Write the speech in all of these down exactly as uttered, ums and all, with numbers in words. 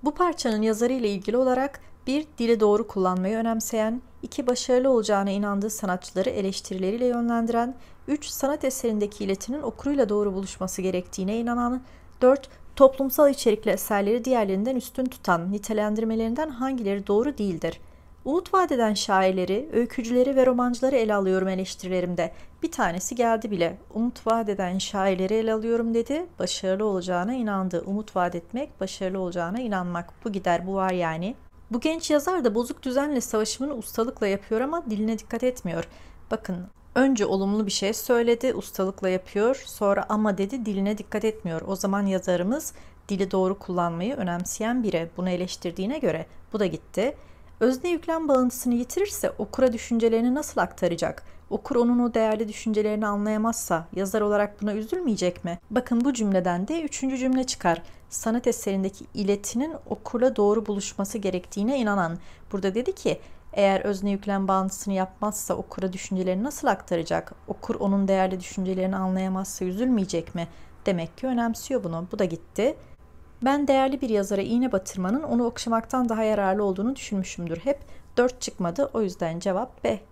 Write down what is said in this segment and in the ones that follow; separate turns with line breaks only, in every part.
Bu parçanın yazarı ile ilgili olarak bir Dili doğru kullanmayı önemseyen, iki Başarılı olacağına inandığı sanatçıları eleştirileriyle yönlendiren, üç Sanat eserindeki iletinin okuruyla doğru buluşması gerektiğine inanan, dört Toplumsal içerikli eserleri diğerlerinden üstün tutan nitelendirmelerinden hangileri doğru değildir? Umut vaat eden şairleri, öykücüleri ve romancıları ele alıyorum eleştirilerimde. Bir tanesi geldi bile. Umut vaat eden şairleri ele alıyorum dedi. Başarılı olacağına inandı. Umut vaat etmek, başarılı olacağına inanmak. Bu gider, bu var yani. Bu genç yazar da bozuk düzenle savaşımını ustalıkla yapıyor ama diline dikkat etmiyor. Bakın, önce olumlu bir şey söyledi, ustalıkla yapıyor. Sonra ama dedi, diline dikkat etmiyor. O zaman yazarımız dili doğru kullanmayı önemseyen biri. Bunu eleştirdiğine göre bu da gitti. Özne yüklem bağıntısını yitirirse okura düşüncelerini nasıl aktaracak? Okur onun o değerli düşüncelerini anlayamazsa yazar olarak buna üzülmeyecek mi? Bakın, bu cümleden de üçüncü cümle çıkar. Sanat eserindeki iletinin okurla doğru buluşması gerektiğine inanan. Burada dedi ki, eğer özne yüklem bağıntısını yapmazsa okura düşüncelerini nasıl aktaracak? Okur onun değerli düşüncelerini anlayamazsa üzülmeyecek mi? Demek ki önemsiyor bunu. Bu da gitti. Ben değerli bir yazara iğne batırmanın onu okşamaktan daha yararlı olduğunu düşünmüşümdür hep. Dört çıkmadı, o yüzden cevap B.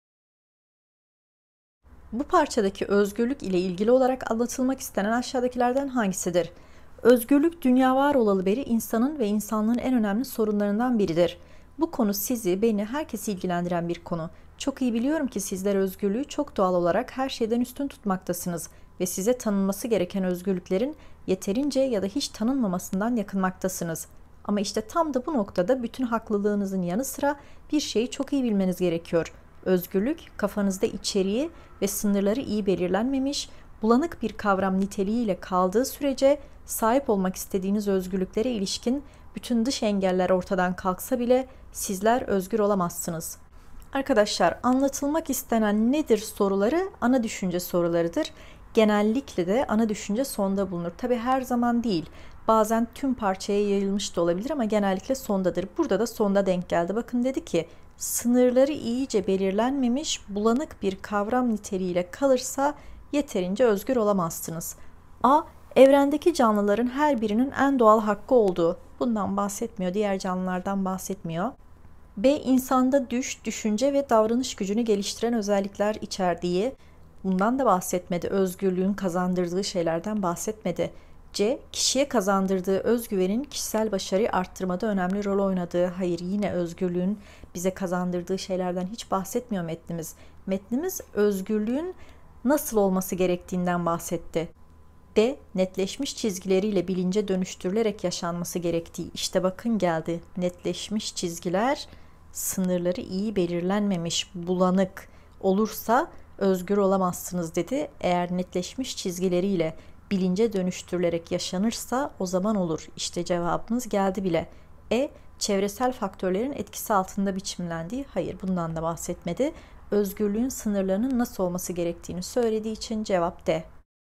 Bu parçadaki özgürlük ile ilgili olarak anlatılmak istenen aşağıdakilerden hangisidir? Özgürlük dünya var olalı beri insanın ve insanlığın en önemli sorunlarından biridir. Bu konu sizi, beni, herkesi ilgilendiren bir konu. Çok iyi biliyorum ki sizler özgürlüğü çok doğal olarak her şeyden üstün tutmaktasınız ve size tanınması gereken özgürlüklerin yeterince ya da hiç tanınmamasından yakınmaktasınız. Ama işte tam da bu noktada bütün haklılığınızın yanı sıra bir şeyi çok iyi bilmeniz gerekiyor. Özgürlük, kafanızda içeriği ve sınırları iyi belirlenmemiş, bulanık bir kavram niteliğiyle kaldığı sürece sahip olmak istediğiniz özgürlüklere ilişkin bütün dış engeller ortadan kalksa bile sizler özgür olamazsınız. Arkadaşlar, anlatılmak istenen nedir soruları ana düşünce sorularıdır. Genellikle de ana düşünce sonda bulunur. Tabi her zaman değil. Bazen tüm parçaya yayılmış da olabilir ama genellikle sondadır. Burada da sonda denk geldi. Bakın, dedi ki sınırları iyice belirlenmemiş bulanık bir kavram niteliğiyle kalırsa yeterince özgür olamazsınız. A. Evrendeki canlıların her birinin en doğal hakkı olduğu. Bundan bahsetmiyor. Diğer canlılardan bahsetmiyor. B. İnsanda düş, düşünce ve davranış gücünü geliştiren özellikler içerdiği. Bundan da bahsetmedi. Özgürlüğün kazandırdığı şeylerden bahsetmedi. C. Kişiye kazandırdığı özgüvenin kişisel başarıyı arttırmada önemli rol oynadığı. Hayır, yine özgürlüğün bize kazandırdığı şeylerden hiç bahsetmiyor metnimiz. Metnimiz özgürlüğün nasıl olması gerektiğinden bahsetti. D. Netleşmiş çizgileriyle bilince dönüştürülerek yaşanması gerektiği. İşte bakın, geldi. Netleşmiş çizgiler, sınırları iyi belirlenmemiş, bulanık olursa özgür olamazsınız dedi. Eğer netleşmiş çizgileriyle bilince dönüştürülerek yaşanırsa o zaman olur. İşte cevabımız geldi bile. E. Çevresel faktörlerin etkisi altında biçimlendiği. Hayır, bundan da bahsetmedi. Özgürlüğün sınırlarının nasıl olması gerektiğini söylediği için cevap D.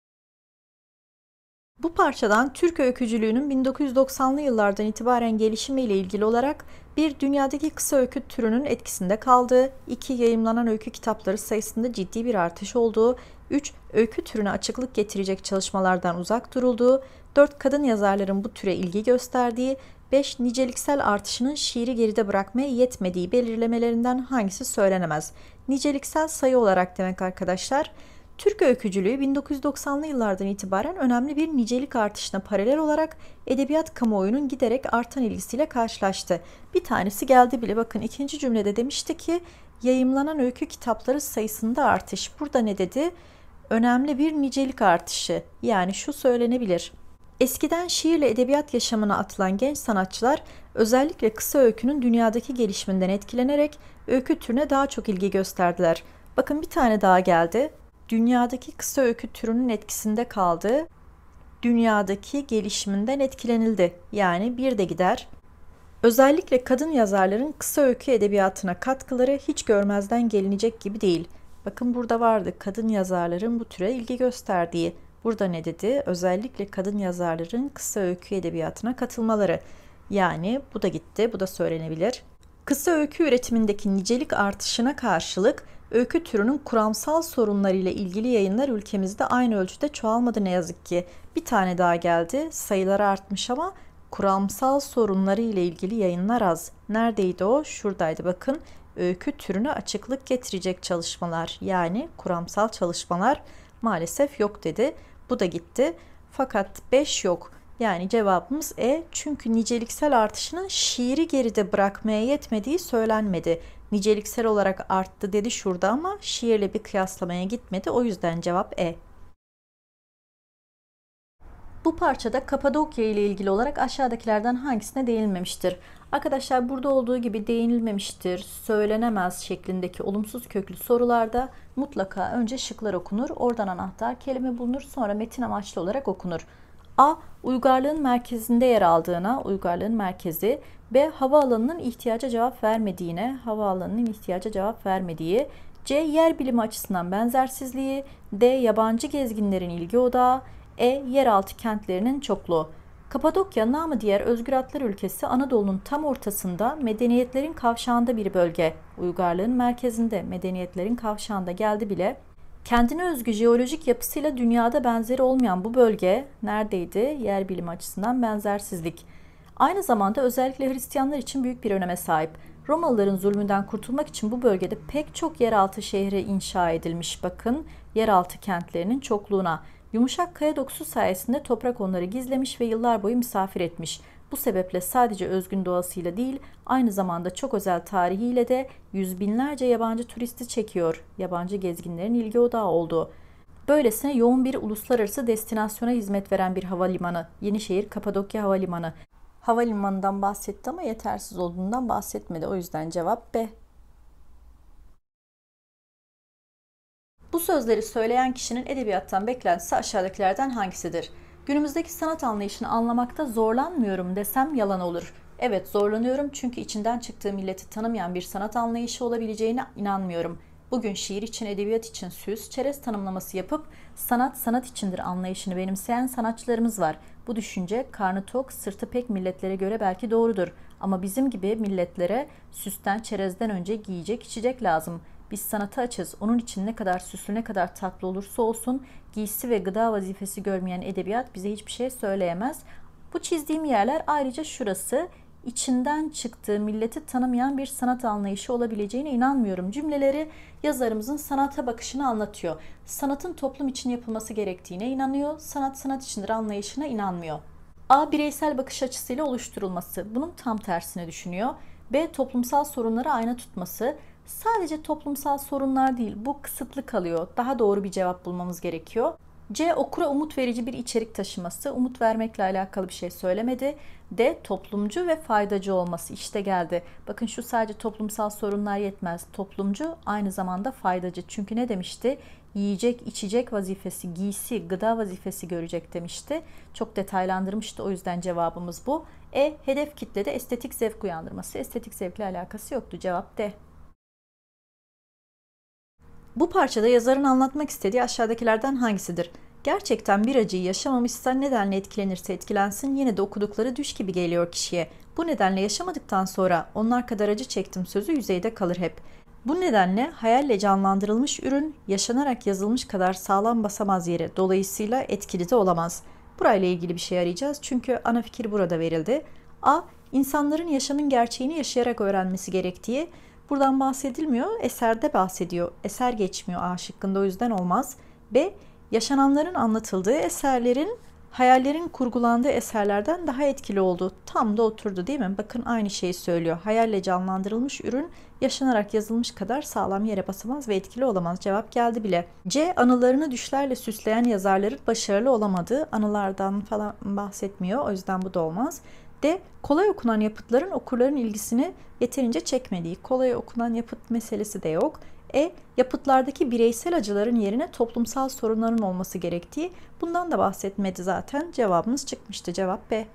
Bu parçadan Türk öykücülüğünün bin dokuz yüz doksanlı yıllardan itibaren gelişimiyle ilgili olarak bir dünyadaki kısa öykü türünün etkisinde kaldığı, iki yayımlanan öykü kitapları sayısında ciddi bir artış olduğu, üç öykü türüne açıklık getirecek çalışmalardan uzak durulduğu, dört kadın yazarların bu türe ilgi gösterdiği, beş niceliksel artışının şiiri geride bırakmaya yetmediği belirlemelerinden hangisi söylenemez? Niceliksel sayı olarak demek arkadaşlar. Türk öykücülüğü bin dokuz yüz doksanlı yıllardan itibaren önemli bir nicelik artışına paralel olarak edebiyat kamuoyunun giderek artan ilgisiyle karşılaştı. Bir tanesi geldi bile. Bakın, ikinci cümlede demişti ki yayımlanan öykü kitapları sayısında artış. Burada ne dedi? Önemli bir nicelik artışı. Yani şu söylenebilir. Eskiden şiirle edebiyat yaşamına atılan genç sanatçılar özellikle kısa öykünün dünyadaki gelişiminden etkilenerek öykü türüne daha çok ilgi gösterdiler. Bakın, bir tane daha geldi. Dünyadaki kısa öykü türünün etkisinde kaldı. Dünyadaki gelişiminden etkilenildi. Yani bir de gider. Özellikle kadın yazarların kısa öykü edebiyatına katkıları hiç görmezden gelinecek gibi değil. Bakın, burada vardı kadın yazarların bu türe ilgi gösterdiği. Burada ne dedi? Özellikle kadın yazarların kısa öykü edebiyatına katılmaları. Yani bu da gitti, bu da söylenebilir. Kısa öykü üretimindeki nicelik artışına karşılık öykü türünün kuramsal sorunlarıyla ilgili yayınlar ülkemizde aynı ölçüde çoğalmadı ne yazık ki. Bir tane daha geldi. Sayıları artmış ama Kuramsal sorunları ile ilgili yayınlar az. Neredeydi o? Şuradaydı bakın. Öykü türüne açıklık getirecek çalışmalar, yani kuramsal çalışmalar maalesef yok dedi. Bu da gitti. Fakat beş yok. Yani cevabımız E. Çünkü niceliksel artışının şiiri geride bırakmaya yetmediği söylenmedi. Niceliksel olarak arttı dedi şurada ama şiirle bir kıyaslamaya gitmedi. O yüzden cevap E. Bu parçada Kapadokya ile ilgili olarak aşağıdakilerden hangisine değinilmemiştir? Arkadaşlar burada olduğu gibi değinilmemiştir, söylenemez şeklindeki olumsuz köklü sorularda mutlaka önce şıklar okunur, oradan anahtar kelime bulunur, sonra metin amaçlı olarak okunur. A. Uygarlığın merkezinde yer aldığına, uygarlığın merkezi. B. Havaalanının ihtiyaca cevap vermediğine, havaalanının ihtiyaca cevap vermediği. C. Yer bilimi açısından benzersizliği. D. Yabancı gezginlerin ilgi odağı. E. Yeraltı kentlerinin çokluğu. Kapadokya, namı diğer Özgür Atlar ülkesi, Anadolu'nun tam ortasında, medeniyetlerin kavşağında bir bölge. Uygarlığın merkezinde, medeniyetlerin kavşağında geldi bile. Kendine özgü jeolojik yapısıyla dünyada benzeri olmayan bu bölge neredeydi? Yer bilimi açısından benzersizlik. Aynı zamanda özellikle Hristiyanlar için büyük bir öneme sahip. Romalıların zulmünden kurtulmak için bu bölgede pek çok yeraltı şehri inşa edilmiş. Bakın, yeraltı kentlerinin çokluğuna. Yumuşak kaya dokusu sayesinde toprak onları gizlemiş ve yıllar boyu misafir etmiş. Bu sebeple sadece özgün doğasıyla değil, aynı zamanda çok özel tarihiyle de yüz binlerce yabancı turisti çekiyor. Yabancı gezginlerin ilgi odağı oldu. Böylesine yoğun bir uluslararası destinasyona hizmet veren bir havalimanı. Yenişehir Kapadokya Havalimanı. Havalimanından bahsetti ama yetersiz olduğundan bahsetmedi. O yüzden cevap B. Bu sözleri söyleyen kişinin edebiyattan beklentisi aşağıdakilerden hangisidir? Günümüzdeki sanat anlayışını anlamakta zorlanmıyorum desem yalan olur. Evet, zorlanıyorum çünkü içinden çıktığı milleti tanımayan bir sanat anlayışı olabileceğine inanmıyorum. Bugün şiir için, edebiyat için süs, çerez tanımlaması yapıp sanat sanat içindir anlayışını benimseyen sanatçılarımız var. Bu düşünce karnı tok, sırtı pek milletlere göre belki doğrudur. Ama bizim gibi milletlere süsten, çerezden önce giyecek, içecek lazım. Biz sanata açız. Onun için ne kadar süslü, ne kadar tatlı olursa olsun giysi ve gıda vazifesi görmeyen edebiyat bize hiçbir şey söyleyemez. Bu çizdiğim yerler ayrıca şurası. İçinden çıktığı milleti tanımayan bir sanat anlayışı olabileceğine inanmıyorum cümleleri yazarımızın sanata bakışını anlatıyor. Sanatın toplum için yapılması gerektiğine inanıyor. Sanat sanat içindir anlayışına inanmıyor. A. Bireysel bakış açısıyla oluşturulması. Bunun tam tersini düşünüyor. B. Toplumsal sorunları ayna tutması. Sadece toplumsal sorunlar değil, bu kısıtlı kalıyor. Daha doğru bir cevap bulmamız gerekiyor. C. Okura umut verici bir içerik taşıması. Umut vermekle alakalı bir şey söylemedi. D. Toplumcu ve faydacı olması. İşte geldi. Bakın şu sadece toplumsal sorunlar yetmez. Toplumcu aynı zamanda faydacı. Çünkü ne demişti? Yiyecek, içecek vazifesi, giysi, gıda vazifesi görecek demişti. Çok detaylandırmıştı. O yüzden cevabımız bu. E. Hedef kitlede estetik zevk uyandırması. Estetik zevkle alakası yoktu. Cevap D. Bu parçada yazarın anlatmak istediği aşağıdakilerden hangisidir? Gerçekten bir acıyı yaşamamışsa nedenle etkilenirse etkilensin yine de okudukları düş gibi geliyor kişiye. Bu nedenle yaşamadıktan sonra onlar kadar acı çektim sözü yüzeyde kalır hep. Bu nedenle hayalle canlandırılmış ürün yaşanarak yazılmış kadar sağlam basamaz yere. Dolayısıyla etkili de olamaz. Burayla ilgili bir şey arayacağız çünkü ana fikir burada verildi. A. İnsanların yaşamın gerçeğini yaşayarak öğrenmesi gerektiği. Buradan bahsedilmiyor, eserde bahsediyor. Eser geçmiyor A şıkkında, o yüzden olmaz. B. Yaşananların anlatıldığı eserlerin, hayallerin kurgulandığı eserlerden daha etkili olduğu. Tam da oturdu değil mi? Bakın aynı şeyi söylüyor. Hayalle canlandırılmış ürün yaşanarak yazılmış kadar sağlam yere basamaz ve etkili olamaz. Cevap geldi bile. C. Anılarını düşlerle süsleyen yazarların başarılı olamadığı, anılardan falan bahsetmiyor. O yüzden bu da olmaz. D. Kolay okunan yapıtların okurların ilgisini yeterince çekmediği. Kolay okunan yapıt meselesi de yok. E. Yapıtlardaki bireysel acıların yerine toplumsal sorunların olması gerektiği. Bundan da bahsetmedi zaten. Cevabımız çıkmıştı. Cevap B.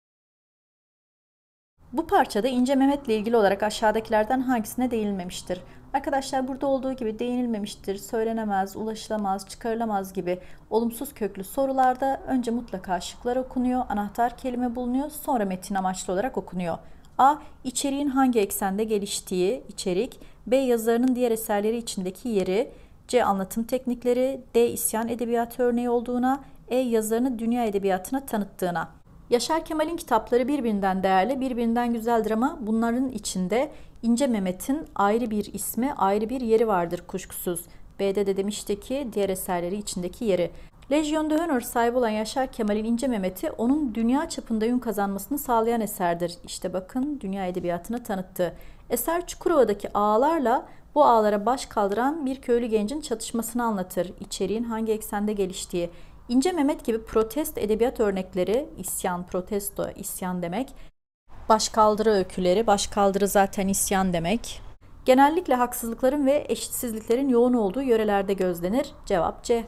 Bu parçada İnce Mehmet'le ilgili olarak aşağıdakilerden hangisine değinilmemiştir? Arkadaşlar burada olduğu gibi değinilmemiştir, söylenemez, ulaşılamaz, çıkarılamaz gibi olumsuz köklü sorularda önce mutlaka şıklar okunuyor, anahtar kelime bulunuyor, sonra metin amaçlı olarak okunuyor. A. İçeriğin hangi eksende geliştiği, içerik. B. Yazarının diğer eserleri içindeki yeri. C. Anlatım teknikleri. D. İsyan edebiyatı örneği olduğuna. E. Yazarını dünya edebiyatına tanıttığına. Yaşar Kemal'in kitapları birbirinden değerli, birbirinden güzeldir ama bunların içinde İnce Mehmet'in ayrı bir ismi, ayrı bir yeri vardır kuşkusuz. B'de de demişti ki diğer eserleri içindeki yeri. Legion d'Honneur sahibi olan Yaşar Kemal'in İnce Mehmet'i onun dünya çapında ün kazanmasını sağlayan eserdir. İşte bakın dünya edebiyatını tanıttı. Eser Çukurova'daki ağalarla bu ağalara baş kaldıran bir köylü gencin çatışmasını anlatır. İçeriğin hangi eksende geliştiği. İnce Mehmet gibi protest edebiyat örnekleri, isyan, protesto, isyan demek. Başkaldırı öyküleri, başkaldırı zaten isyan demek. Genellikle haksızlıkların ve eşitsizliklerin yoğun olduğu yörelerde gözlenir. Cevap C.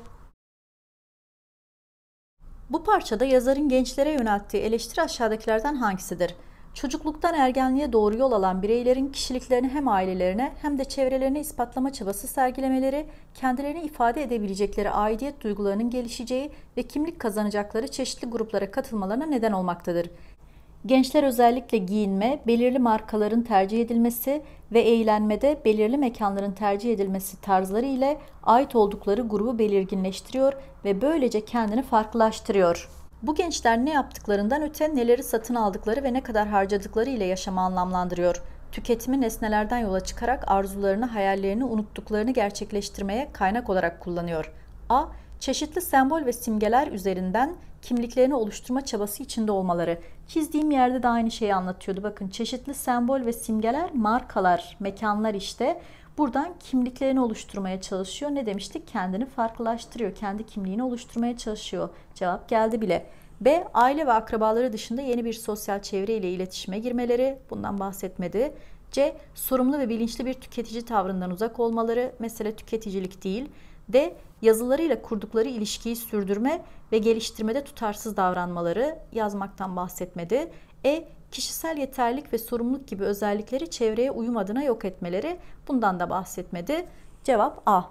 Bu parçada yazarın gençlere yönelttiği eleştiri aşağıdakilerden hangisidir? Çocukluktan ergenliğe doğru yol alan bireylerin kişiliklerini hem ailelerine hem de çevrelerine ispatlama çabası sergilemeleri, kendilerini ifade edebilecekleri aidiyet duygularının gelişeceği ve kimlik kazanacakları çeşitli gruplara katılmalarına neden olmaktadır. Gençler özellikle giyinme, belirli markaların tercih edilmesi ve eğlenmede belirli mekanların tercih edilmesi tarzları ile ait oldukları grubu belirginleştiriyor ve böylece kendini farklılaştırıyor. Bu gençler ne yaptıklarından öte neleri satın aldıkları ve ne kadar harcadıkları ile yaşamı anlamlandırıyor. Tüketimi nesnelerden yola çıkarak arzularını, hayallerini unuttuklarını gerçekleştirmeye kaynak olarak kullanıyor. A. Çeşitli sembol ve simgeler üzerinden kimliklerini oluşturma çabası içinde olmaları. Çizdiğim yerde de aynı şeyi anlatıyordu. Bakın çeşitli sembol ve simgeler, markalar, mekanlar işte. Buradan kimliklerini oluşturmaya çalışıyor. Ne demiştik? Kendini farklılaştırıyor. Kendi kimliğini oluşturmaya çalışıyor. Cevap geldi bile. B. Aile ve akrabaları dışında yeni bir sosyal çevre ile iletişime girmeleri. Bundan bahsetmedi. C. Sorumlu ve bilinçli bir tüketici tavrından uzak olmaları. Mesele tüketicilik değil. D. Yazılarıyla kurdukları ilişkiyi sürdürme ve geliştirmede tutarsız davranmaları. Yazmaktan bahsetmedi. E. Kişisel yeterlilik ve sorumluluk gibi özellikleri çevreye uyum adına yok etmeleri. Bundan da bahsetmedi. Cevap A.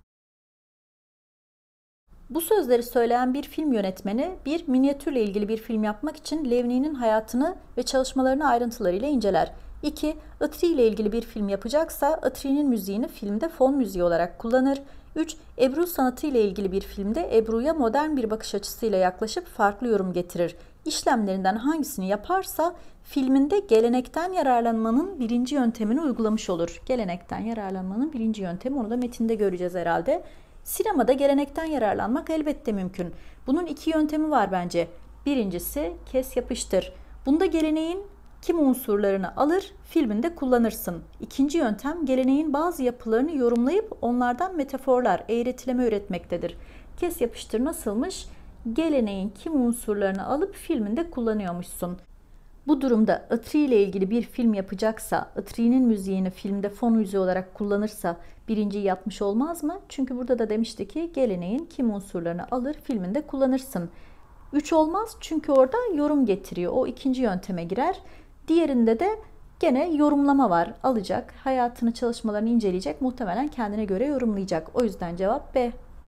Bu sözleri söyleyen bir film yönetmeni bir minyatürle ilgili bir film yapmak için Levni'nin hayatını ve çalışmalarını ayrıntılarıyla inceler. iki. Itri ile ilgili bir film yapacaksa Itri'nin müziğini filmde fon müziği olarak kullanır. üç. Ebru sanatı ile ilgili bir filmde Ebru'ya modern bir bakış açısıyla yaklaşıp farklı yorum getirir. İşlemlerinden hangisini yaparsa filminde gelenekten yararlanmanın birinci yöntemini uygulamış olur. Gelenekten yararlanmanın birinci yöntemi, onu da metinde göreceğiz herhalde. Sinemada gelenekten yararlanmak elbette mümkün. Bunun iki yöntemi var bence. Birincisi kes yapıştır. Bunda geleneğin kim unsurlarını alır, filminde kullanırsın. İkinci yöntem geleneğin bazı yapılarını yorumlayıp onlardan metaforlar, eğretileme üretmektedir. Kes yapıştır nasılmış? Geleneğin kim unsurlarını alıp filminde kullanıyormuşsun. Bu durumda Itri ile ilgili bir film yapacaksa, Itri'nin müziğini filmde fon müziği olarak kullanırsa birinciyi yapmış olmaz mı? Çünkü burada da demişti ki geleneğin kim unsurlarını alır, filminde kullanırsın. üç olmaz çünkü orada yorum getiriyor. O ikinci yönteme girer. Diğerinde de gene yorumlama var. Alacak, hayatını, çalışmalarını inceleyecek, muhtemelen kendine göre yorumlayacak. O yüzden cevap B.